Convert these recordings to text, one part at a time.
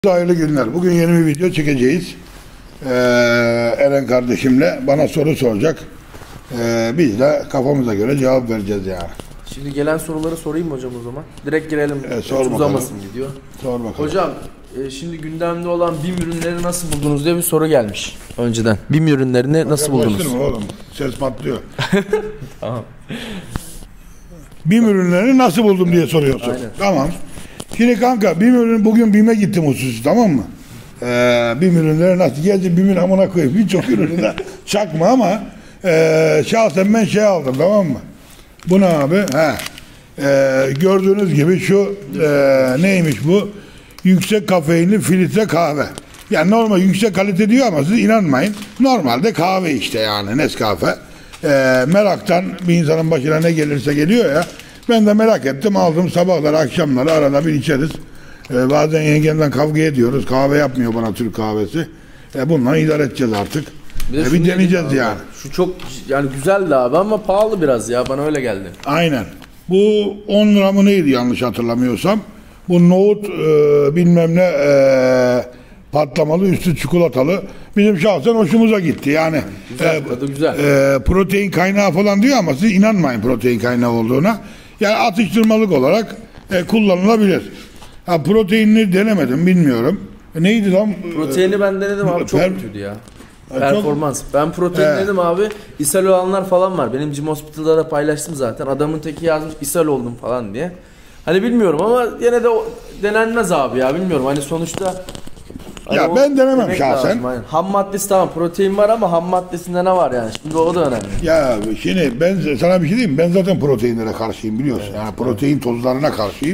Hayırlı günler. Bugün yeni bir video çekeceğiz. Eren kardeşimle bana soru soracak. Biz de kafamıza göre cevap vereceğiz yani. Şimdi gelen soruları sorayım mı hocam o zaman? Direkt girelim. Sor uzamasın video. Sor bakalım. Hocam şimdi gündemde olan BİM ürünleri nasıl buldunuz diye bir soru gelmiş önceden. BİM ürünlerini nasıl buldunuz? Yaklaştırma oğlum. Ses patlıyor. Tamam. BİM ürünlerini nasıl buldum diye soruyorsun. Aynen. Tamam. Şimdi kanka bugün BİM'e gittim hususi, tamam mı? BİM ürünleri nasıl? Geldi BİM'in amına koyayım. Birçok ürünü de çakma ama şahsen ben şey aldım, tamam mı? Bu ne abi? Gördüğünüz gibi şu neymiş bu? Yüksek kafeinli filtre kahve. Yani normal yüksek kalite diyor ama siz inanmayın. Normalde kahve işte, yani Nescafe. Meraktan bir insanın başına ne gelirse geliyor ya. Ben de merak ettim, aldım, sabahları akşamları arada bir içeriz. Bazen yengemden kavga ediyoruz. Kahve yapmıyor bana, Türk kahvesi. Bununla idare edeceğiz artık. Bir deneyeceğiz yani. Şu çok yani güzeldi abi ama pahalı biraz ya, bana öyle geldi. Aynen. Bu 10 lira mı neydi yanlış hatırlamıyorsam. Bu nohut bilmem ne patlamalı, üstü çikolatalı. Bizim şahsen hoşumuza gitti yani. Güzel, tadı güzel. Protein kaynağı falan diyor ama siz inanmayın protein kaynağı olduğuna. Yani atıştırmalık olarak kullanılabilir. Proteinini denemedim, bilmiyorum. Neydi lan? Proteini ben denedim abi, çok kötüydü ya. Performans. Çok... Ben protein dedim abi. İshal olanlar falan var. Benim Gym Hospital'da da paylaştım zaten. Adamın teki yazmış ishal oldum falan diye. Hani bilmiyorum ama yine de denenmez abi ya, bilmiyorum. Hani sonuçta ya ben denemem şahsen. Ham maddesi tamam, protein var ama ham maddesinde ne var yani? Şimdi o da önemli. Ya şimdi ben sana bir şey diyeyim mi? Ben zaten proteinlere karşıyım, biliyorsun. Evet, yani protein tozlarına karşıyım.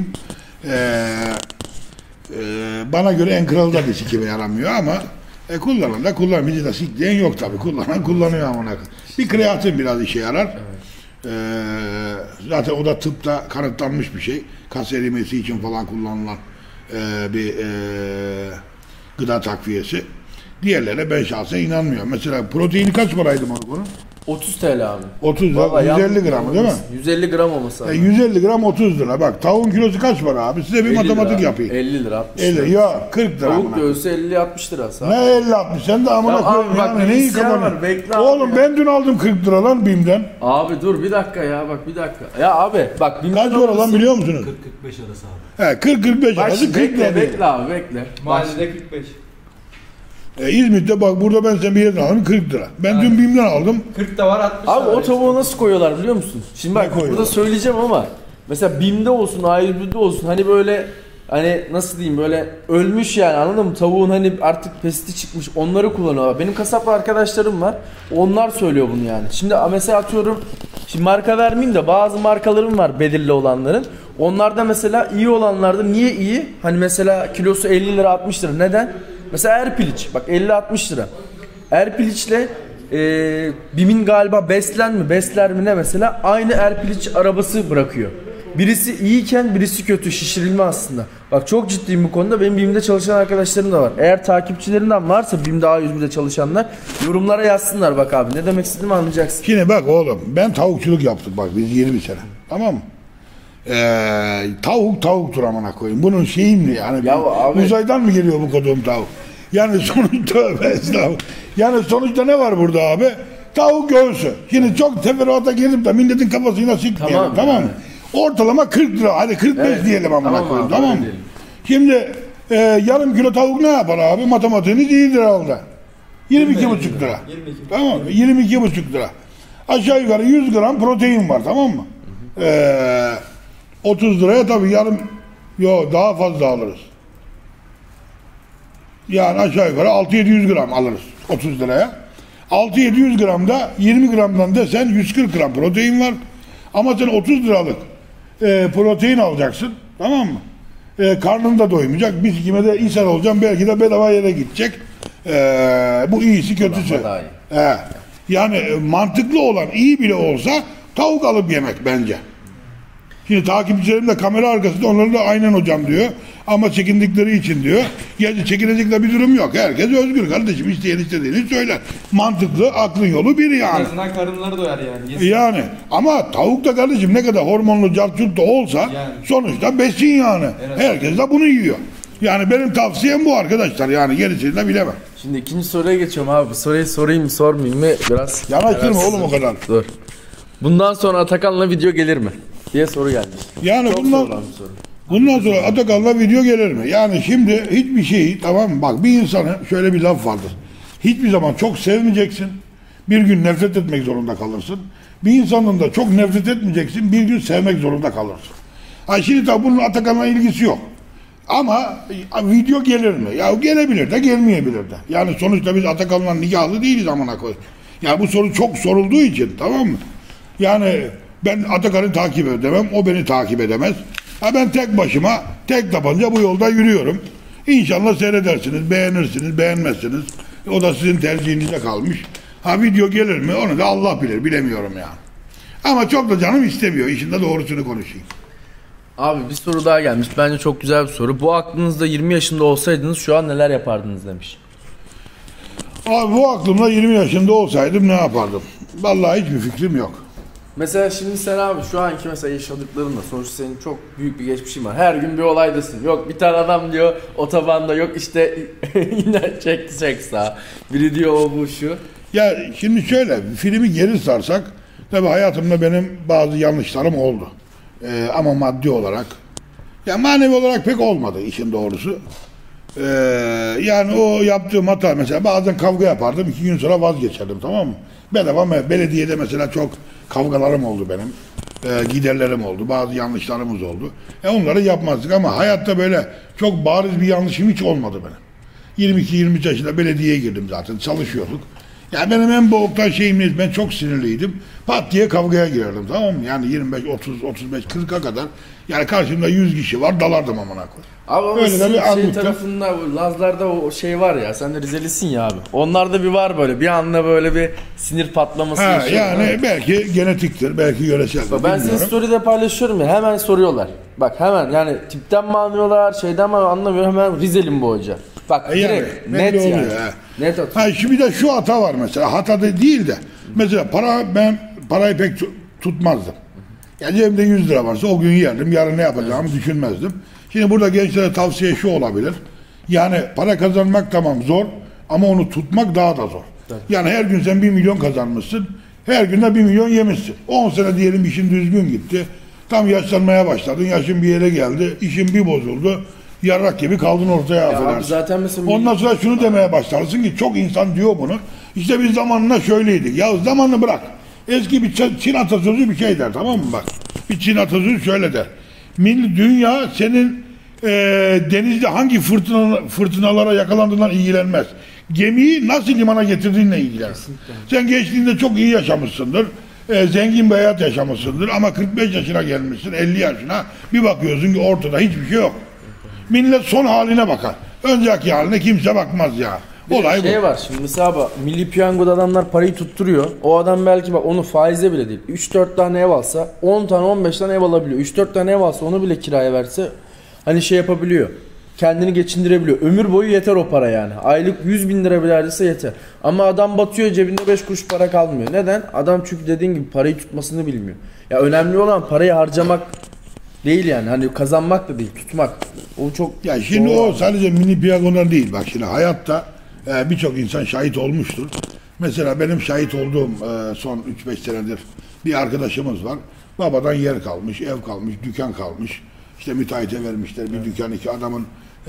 Bana göre en kralı da bir sikime yaramıyor ama kullanan da kullanmıyor. Bizi de sikleyen yok tabii. Kullanan kullanıyor ama. Bir kreatin biraz işe yarar. Evet. Zaten o da tıpta kanıtlanmış bir şey. Kas erimesi için falan kullanılan bir gıda takviyesi. Diğerlerine ben şahsen inanmıyorum. Mesela proteini kaç paraydı bunun? 30 TL abi. 30 lira, 150 gram değil mi? 150 gram olması abi. 150 gram 30 lira. Bak tavuğun kilosu kaç para abi? Size bir matematik yapayım. 50 lira 60 lira. 50 ya 40 lira. Tavuk göğsü 50-60 lira. Ne 50-60? Sen de amına koyayım yani. Neyi kafanı? Oğlum ben dün aldım 40 lira lan BİM'den. Abi dur bir dakika ya, bak bir dakika. Ya abi bak BİM'den kaç para lan biliyor musunuz? 40-45 arası abi. 40-45 arası 40 lira. Bekle abi bekle. Mahallede 45. İzmit'te bak, burada ben sen bir yerden aldım 40 lira. Ben dün BİM'den aldım. 40 da var, 60 abi da var. O tavuğu nasıl koyuyorlar biliyor musun? Şimdi bak burada söyleyeceğim ama mesela BİM'de olsun, A101'de olsun, hani böyle hani nasıl diyeyim, böyle ölmüş yani, anladın mı? Tavuğun hani artık pesiti çıkmış, onları kullanıyorlar. Benim kasaplı arkadaşlarım var. Onlar söylüyor bunu yani. Şimdi mesela atıyorum, şimdi marka vermeyeyim de bazı markalarım var belirli olanların. Onlarda mesela iyi olanlarda niye iyi? Hani mesela kilosu 50 lira 60 lira. Neden? Mesela Erpiliç bak 50-60 lira. Erpiliç'le BİM'in galiba Besler mi ne mesela, aynı Erpiliç arabası bırakıyor. Birisi iyiyken birisi kötü, şişirilme aslında. Bak çok ciddiyim bu konuda, benim BİM'de çalışan arkadaşlarım da var. Eğer takipçilerinden varsa BİM'de A101'de çalışanlar yorumlara yazsınlar, bak abi ne demek istediğimi anlayacaksın. Şimdi bak oğlum, ben tavukçuluk yaptık bak biz 20 sene, tamam mı? Tavuktur amına koyayım. Bunun şeyi mi yani? Ya abi, uzaydan mı geliyor bu kodum tavuk? Yani sonuçta yani sonuçta ne var burada abi? Tavuk göğsü. Şimdi çok teferruata girip de milletin kafasına sıkmayalım, tamam mı? Ortalama 40 lira. Hadi 45 diyelim amına koyayım, tamam mı? Şimdi yarım kilo tavuk ne yapar abi? Matematiğiniz iyidir herhalde. 22,5 lira. 22. Tamam mı? 22,5 lira. Aşağı yukarı 100 gram protein var, tamam mı? 30 liraya tabii daha fazla alırız. Yani aşağı yukarı 600-700 gram alırız 30 liraya. 600-700 gramda 20 gramdan desen 140 gram protein var. Ama sen 30 liralık protein alacaksın, tamam mı? Karnın da doymayacak. Bir kime de ishal olacağım, belki de bedava yere gidecek. Bu iyisi kötüsü. Yani mantıklı olan, iyi bile olsa tavuk alıp yemek bence. Şimdi takipçilerim de kamera arkasında onları da aynen hocam diyor. Ama çekindikleri için diyor. Gerçi çekinecek de bir durum yok. Herkes özgür kardeşim. İsteyen istediğini söyler. Mantıklı, aklın yolu bir yani. En azından karınları doyar yani. Yesin. Yani ama tavuk da kardeşim ne kadar hormonlu cartçut da olsa yani, sonuçta besin yani. Evet. Herkes de bunu yiyor. Yani benim tavsiyem bu arkadaşlar. Yani gerisini de bilemem. Şimdi ikinci soruya geçiyorum abi. Bu soruyu sorayım mı sormayayım mı? Biraz Yanaştırma kararsızım. oğlum o kadar. Dur. Bundan sonra Atakan'la video gelir mi? Diye soru gelmiş. Yani Çok bundan, sorulan bir soru. bundan sonra Atakan'la video gelir mi? Yani şimdi hiçbir şeyi, tamam mı? Bak, bir insanı şöyle bir laf vardır. Hiçbir zaman çok sevmeyeceksin. Bir gün nefret etmek zorunda kalırsın. Bir insanın da çok nefret etmeyeceksin. Bir gün sevmek zorunda kalırsın. Ha şimdi tabi bunun Atakan'la ilgisi yok. Ama video gelir mi? Ya gelebilir de gelmeyebilir de. Yani sonuçta biz Atakan'la nikahlı değiliz amına koyayım. Ya bu soru çok sorulduğu için, tamam mı? Yani ben Atakan'ı takip edemem, o beni takip edemez. Ha ben tek başıma, tek tabanca bu yolda yürüyorum. İnşallah seyredersiniz, beğenirsiniz, beğenmezsiniz. O da sizin tercihinize kalmış. Ha video gelir mi? Onu da Allah bilir, bilemiyorum yani. Ama çok da canım istemiyor, işin de doğrusunu konuşayım. Abi bir soru daha gelmiş. Bence çok güzel bir soru. Bu aklınızda 20 yaşında olsaydınız şu an neler yapardınız demiş. Abi bu aklımda 20 yaşında olsaydım ne yapardım? Vallahi hiçbir fikrim yok. Mesela şimdi sen abi şu anki mesela yaşadıklarınla sonuçta senin çok büyük bir geçmişin var. Her gün bir olaydasın. Yok bir tane adam diyor otobanda, yok işte yine çek sağa. Biri diyor o bu şu. Ya şimdi şöyle, filmi geri sarsak, tabii hayatımda benim bazı yanlışlarım oldu. Ama maddi olarak, ya manevi olarak pek olmadı işin doğrusu. Yani o yaptığım hata, mesela bazen kavga yapardım, 2 gün sonra vazgeçerdim, tamam mı? Bedava belediyede mesela çok kavgalarım oldu benim. Giderlerim oldu, bazı yanlışlarımız oldu. Onları yapmazdık ama hayatta böyle çok bariz bir yanlışım hiç olmadı benim. 22-23 yaşında belediyeye girdim zaten, çalışıyorduk. Yani benim en boğuktan şeyim neydi? Ben çok sinirliydim. Pat diye kavgaya girerdim, tamam mı? Yani 25, 30, 35, 40'a kadar. Yani karşımda 100 kişi var, dalardım amına koyayım. Abi ama Öyle de sizin bir şey anlıkta. tarafında, Lazlar'da o şey var ya, sen de Rizelisin ya abi. Onlarda bir var böyle, bir anda böyle bir sinir patlaması Ha, yaşıyor. yani belki genetiktir, belki yöreseldir, Ben senin bilmiyorum. story'de paylaşıyorum ya, hemen soruyorlar. Bak hemen, yani tipten mi anlıyorlar, şeyden mi anlamıyorum, hemen Rizelim bu hoca. Bak Yani, direkt, belli net yani. oluyor, ha. Net atıyor. Ha, şimdi bir de şu hata var mesela, hata da değil de, mesela ben parayı pek tutmazdım. Yani cebimde 100 lira varsa o gün yerdim, yarın ne yapacağımı düşünmezdim. Şimdi burada gençlere tavsiye şu olabilir. Yani para kazanmak tamam zor ama onu tutmak daha da zor. Evet. Yani her gün sen 1 milyon kazanmışsın, her gün de 1 milyon yemişsin. 10 sene diyelim işin düzgün gitti. Tam yaşlanmaya başladın, yaşın bir yere geldi, işin bir bozuldu. Yarrak gibi kaldın ortaya, Ya affedersin. abi zaten mesela Ondan sonra şunu demeye başlarsın ki çok insan diyor bunu. İşte biz zamanında şöyleydik. Ya zamanını bırak. Eski bir Çin atasözü bir şey der, tamam mı bak. Bir Çin atasözü şöyle der. Dünya senin denizde hangi fırtınalara yakalandığından ilgilenmez. Gemiyi nasıl limana getirdiğinle ilgilenir. Sen gençliğinde çok iyi yaşamışsındır. Zengin bir hayat yaşamışsındır ama 45 yaşına gelmişsin, 50 yaşına bir bakıyorsun ki ortada hiçbir şey yok. Millet son haline bakar. Önceki haline kimse bakmaz ya. Olay şey bu. var şimdi mesela bak, Milli Piyango'da adamlar parayı tutturuyor. O adam belki bak onu faize bile değil. 3-4 tane ev alsa 10 tane 15 tane ev alabiliyor. 3-4 tane ev alsa onu bile kiraya verse hani şey yapabiliyor. Kendini geçindirebiliyor. Ömür boyu yeter o para yani. Aylık 100.000 lira bile verdiyse yeter. Ama adam batıyor, cebinde 5 kuruş para kalmıyor. Neden? Adam çünkü dediğin gibi parayı tutmasını bilmiyor. Ya önemli olan parayı harcamak değil yani. Hani kazanmak da değil, tutmak. O çok Ya şimdi doğru. o sadece mini piyangodan değil. Bak şimdi hayatta birçok insan şahit olmuştur. Mesela benim şahit olduğum son 3-5 senedir bir arkadaşımız var. Babadan yer kalmış, ev kalmış, dükkan kalmış. İşte müteahhite vermişler bir dükkan, iki adamın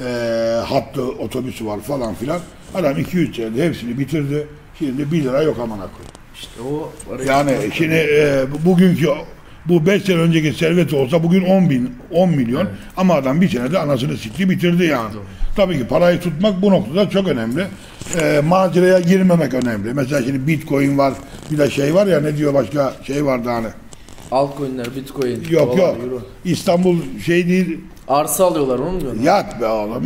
hattı, otobüsü var falan filan. Adam 2-3 senede hepsini bitirdi. Şimdi 1 lira yok amına koyayım. İşte o Yani şimdi bugünkü bu 5 sene önceki serveti olsa bugün 10 milyon. Evet. Ama adam bir senede anasını sikti bitirdi yani. Doğru. Tabii ki parayı tutmak bu noktada çok önemli. Maceraya girmemek önemli. Mesela şimdi Bitcoin var, bir de şey var ya, ne diyor başka şey vardı hani. Altcoin'ler, Bitcoin. Yok dolar, yok. Euro. İstanbul şey değil. Arsa alıyorlar onu mu diyorlar? Yat be oğlum.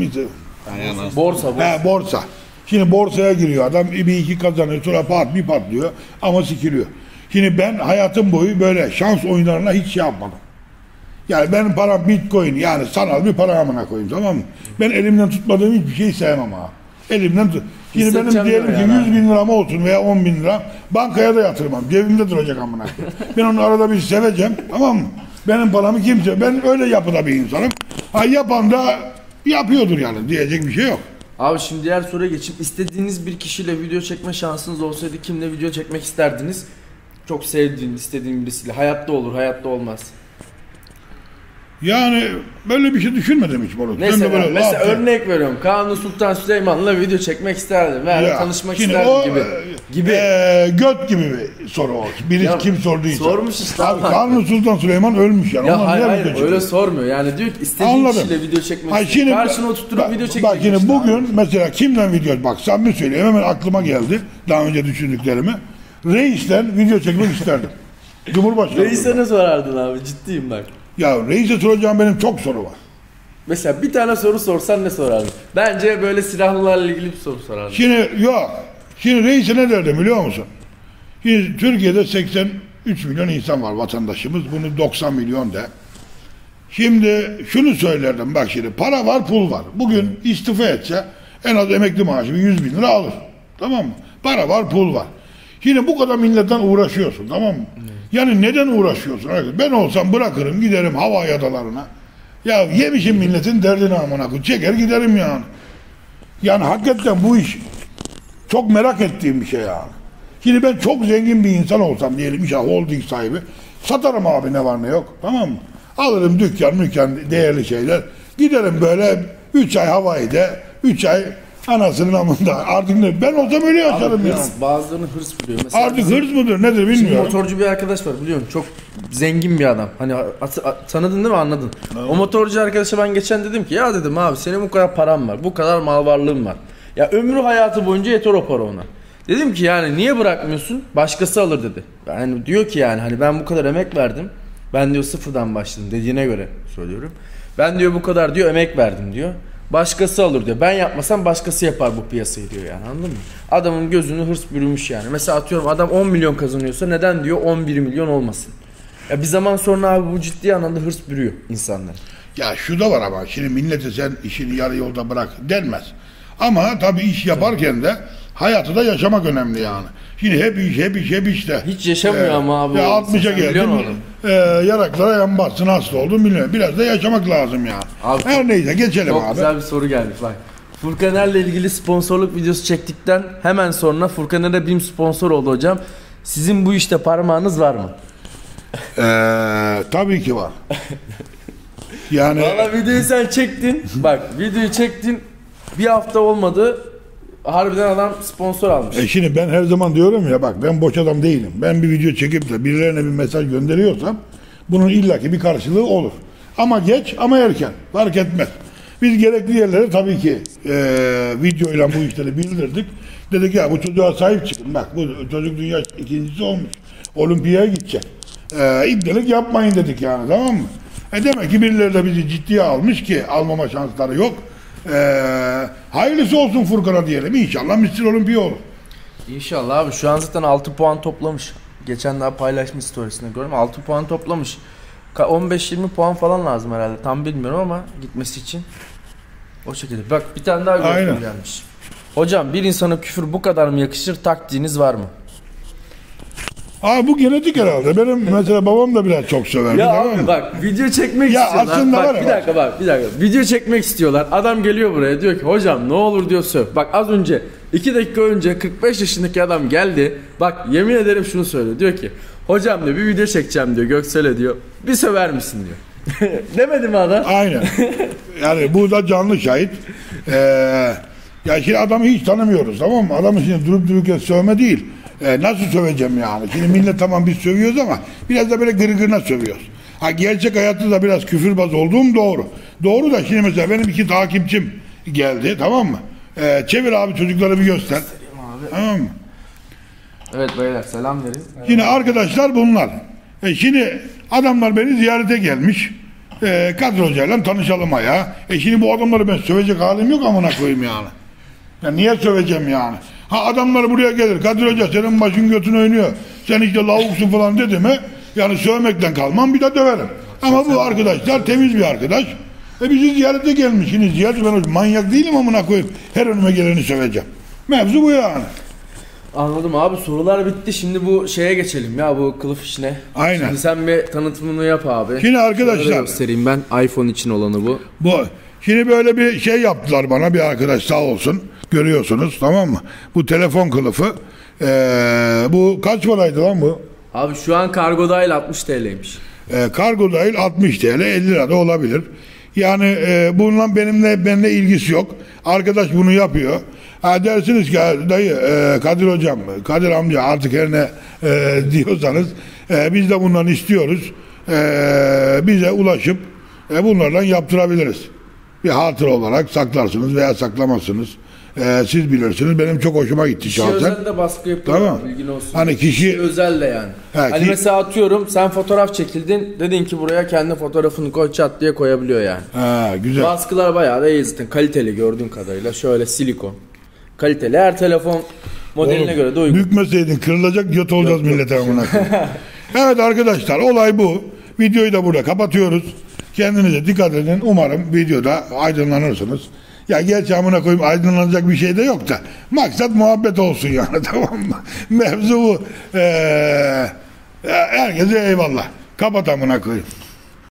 Borsa. He, borsa. Şimdi borsaya giriyor adam, bir iki kazanıyor, sonra bir patlıyor ama sikiliyor. Şimdi ben hayatım boyu böyle şans oyunlarına hiç şey yapmadım. Yani benim param Bitcoin, yani sanal bir para amına koyayım, tamam mı? Ben elimden tutmadığım hiçbir şeyi sevmem ha. Elimden tut. Şimdi benim diyelim ki 100 bin liram olsun veya 10 bin lira, bankaya da yatırmam. Cebimde duracak amına koyayım. Ben onu arada bir seveceğim, tamam mı? Benim paramı kimse, ben öyle yapıda bir insanım. Ha, yapan da yapıyordur yani. Diyecek bir şey yok. Abi şimdi diğer soruya geçeyim. İstediğiniz bir kişiyle video çekme şansınız olsaydı kimle video çekmek isterdiniz? Çok sevdiğin, istediğin birisiyle. Hayatta olur, hayatta olmaz. Yani böyle bir şey düşünmedim hiç Barut. Mesela örnek veriyorum. Kanuni Sultan Süleyman'la video çekmek isterdim. Veya tanışmak isterdim gibi. Göt gibi bir soru o. Birisi kim sorduysa. Sormuş işte. Abi Kanuni Sultan Süleyman ölmüş yani. Ya hayır öyle sormuyor. Yani diyor ki istediğin kişiyle video çekmek istiyorum. Karşına oturtup video çekmek Bak yine bugün mesela kimden video, bak samimi söyleyeyim, hemen aklıma geldi. Daha önce düşündüklerimi. Reis'ten video çekmek isterdim. Cumhurbaşkanı. Reis'e ne sorardın abi? Ciddiyim bak. Ya Reis'e soracağım benim çok soru var. Mesela bir tane soru sorsan ne sorardın? Bence böyle silahlılarla ilgili bir soru sorardın. Şimdi Reis'e ne derdim biliyor musun? Şimdi Türkiye'de 83 milyon insan var vatandaşımız. Bunu 90 milyon de. Şimdi şunu söylerdim, bak şimdi para var pul var. Bugün istifa etse en az emekli maaşı 100 bin lira alır. Tamam mı? Para var pul var. Şimdi bu kadar milletten uğraşıyorsun, tamam mı? Yani neden uğraşıyorsun? Ben olsam bırakırım giderim Hawaii adalarına. Ya yemişim milletin derdini amına koyayım. Çeker giderim yani. Yani hakikaten bu iş çok merak ettiğim bir şey yani. Şimdi ben çok zengin bir insan olsam diyelim, işte holding sahibi, satarım abi ne var ne yok, tamam mı? Alırım dükkan değerli şeyler. Giderim böyle 3 ay Hawaii'de, 3 ay anasının amında. Artık ne? Ben olsam öyle yaşarım yani. Bazılarını hırs biliyor. Mesela Artık hırs mıdır nedir bilmiyorum. Motorcu bir arkadaş var biliyorum. Çok zengin bir adam. Hani tanıdın değil mi, anladın? Evet. O motorcu arkadaşa ben geçen dedim ki ya dedim abi senin bu kadar paran var. Bu kadar mal varlığın var. Ya ömrü hayatı boyunca yeter o para ona. Dedim ki yani niye bırakmıyorsun? Başkası alır dedi. Yani diyor ki yani hani ben bu kadar emek verdim. Ben diyor sıfırdan başladım dediğine göre söylüyorum. Ben diyor bu kadar diyor emek verdim diyor. Başkası alır diyor. Ben yapmasam başkası yapar bu piyasayı diyor yani, anladın mı? Adamın gözünü hırs bürümüş yani. Mesela atıyorum adam 10 milyon kazanıyorsa neden diyor 11 milyon olmasın? Ya bir zaman sonra abi bu ciddi anlamda hırs bürüyor insanlar. Ya şu da var ama şimdi millete sen işini yarı yolda bırak denmez. Ama tabii iş yaparken de hayatı da yaşamak önemli yani. Şimdi hep iş de. Hiç yaşamıyor ama abi. Ya 60'a geldim. Yaraklara yan bassın, hasta oldum bilmiyorum. Biraz da yaşamak lazım yani. Abi, her neyse geçelim çok abi. Çok güzel bir soru geldi bak. Furkaner'le ilgili sponsorluk videosu çektikten hemen sonra Furkaner'e BİM sponsor oldu hocam. Sizin bu işte parmağınız var mı? Tabii ki var. Yani. Valla videoyu sen çektin. Bak videoyu çektin. Bir hafta olmadı. Harbiden adam sponsor almış. Şimdi ben her zaman diyorum ya, bak ben boş adam değilim. Ben bir video çekip de birilerine bir mesaj gönderiyorsam bunun illaki bir karşılığı olur. Ama geç ama erken fark etmez. Biz gerekli yerlere tabii ki videoyla bu işleri bildirdik. Dedik ya bu çocuğa sahip çıkın. Bak bu çocuk dünya ikincisi olmuş. Olimpiyaya gidecek. İbdelik yapmayın dedik yani, tamam mı? Demek ki birileri de bizi ciddiye almış ki almama şansları yok. Hayırlısı olsun Furkan'a diyelim. İnşallah Mr. Olimpiya olur. İnşallah abi, şu an zaten 6 puan toplamış. Geçen daha paylaşmış storiesinde gördüm. 6 puan toplamış. 15-20 puan falan lazım herhalde. Tam bilmiyorum ama gitmesi için. O şekilde. Bak bir tane daha gördüm gelmiş. Hocam bir insana küfür bu kadar mı yakışır? Taktiğiniz var mı? Bu genetik herhalde. Benim mesela babam da biraz çok söverdi. Ya abi bak video çekmek istiyorlar. Aslında bak, var ya, bir dakika. Video çekmek istiyorlar. Adam geliyor buraya diyor ki hocam ne olur diyor söv. Bak az önce 2 dakika önce 45 yaşındaki adam geldi. Bak yemin ederim şunu söylüyor. Diyor ki hocam diyor bir video çekeceğim diyor Göksel'e diyor. Bir söver misin diyor. Demedi mi adam? Aynen. Yani bu da canlı şahit. Ya şimdi adamı hiç tanımıyoruz, tamam mı? Adamı şimdi durup dururken sövme değil. Nasıl söveceğim yani? Şimdi millet tamam biz sövüyoruz ama biraz da böyle gırgırına sövüyoruz. Gerçek hayatta da biraz küfürbaz olduğum doğru. Doğru da şimdi mesela benim 2 takipçim geldi, tamam mı? Çevir abi çocukları bir göster. Tamam mı? Evet beyler selam verin. Şimdi arkadaşlar bunlar. Şimdi adamlar beni ziyarete gelmiş. Kadir Hoca'yla tanışalım ya. Şimdi bu adamları ben sövecek halim yok amına koyayım yani. Ya niye söveceğim yani? Adamlar buraya gelir. Kadir Hoca senin başın götün oynuyor. Sen işte lavuksun falan dedi mi? Yani sövmekten kalmam, bir de döverim. Ama bu arkadaşlar temiz bir arkadaş. Bizi ziyarete gelmiş. Şimdi ziyaret, ben manyak değilim amına koyayım. Her önüme geleni söveceğim. Mevzu bu yani. Anladım abi, sorular bitti. Şimdi bu şeye geçelim ya, bu kılıf işine. Aynen. Şimdi sen bir tanıtımını yap abi. Şimdi arkadaşlar. Şöyle göstereyim ben. iPhone için olanı bu. Şimdi böyle bir şey yaptılar bana bir arkadaş sağ olsun. Görüyorsunuz tamam mı? Bu telefon kılıfı. Bu kaç paraydı lan bu? Abi şu an kargo dahil 60 TL'ymiş. Kargo dahil 60 TL 50 lira da olabilir. Yani bununla benimle ilgisi yok. Arkadaş bunu yapıyor. Ha dersiniz ki dayı Kadir hocam, Kadir amca artık her ne diyorsanız biz de bundan istiyoruz. Bize ulaşıp bunlardan yaptırabiliriz. Bir hatıra olarak saklarsınız veya saklamazsınız. Siz bilirsiniz. Benim çok hoşuma gitti Kişi şahsen. özel de baskı yapıyor. Tamam. Bilgin olsun. Hani kişi özel de yani. Hani ki- mesela atıyorum sen fotoğraf çekildin. Dedin ki buraya kendi fotoğrafını koy çat diye koyabiliyor yani. güzel. Baskılar bayağı da iyi zaten. Kaliteli gördüğün kadarıyla. Şöyle silikon. Kaliteli. Her telefon modeline Oğlum, göre de uygun. bükmeseydin kırılacak göt olacağız millete amına koyayım. Evet arkadaşlar olay bu. Videoyu da burada kapatıyoruz. Kendinize dikkat edin. Umarım videoda aydınlanırsınız. Ya gerçi amına koyayım aydınlanacak bir şey de yok da. Maksat muhabbet olsun yani tamam mı? Mevzu bu. Herkese eyvallah. Kapat amına koyayım.